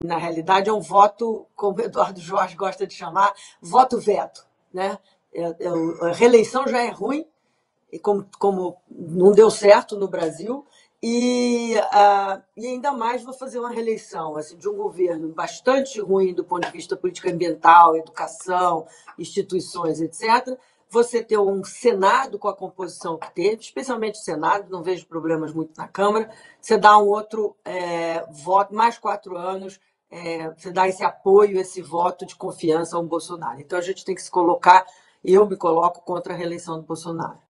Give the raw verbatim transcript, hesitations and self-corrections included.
Na realidade, é um voto, como o Eduardo Jorge gosta de chamar, voto veto. Né? É- é o- a reeleição já é ruim, e como, como não deu certo no Brasil, e, ah, e ainda mais vou fazer uma reeleição assim, de um governo bastante ruim do ponto de vista política ambiental, educação, instituições, etcétera. Você ter um Senado com a composição que teve, especialmente o Senado, não vejo problemas muito na Câmara, você dá um outro é, voto, mais quatro anos, é, você dá esse apoio, esse voto de confiança ao Bolsonaro. Então a gente tem que se colocar, eu me coloco contra a reeleição do Bolsonaro.